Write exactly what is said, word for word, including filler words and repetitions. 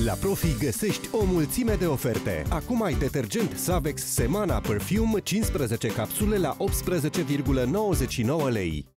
La Profi găsești o mulțime de oferte. Acum ai detergent Savex Semana Perfume cincisprezece capsule la optsprezece virgulă nouăzeci și nouă lei.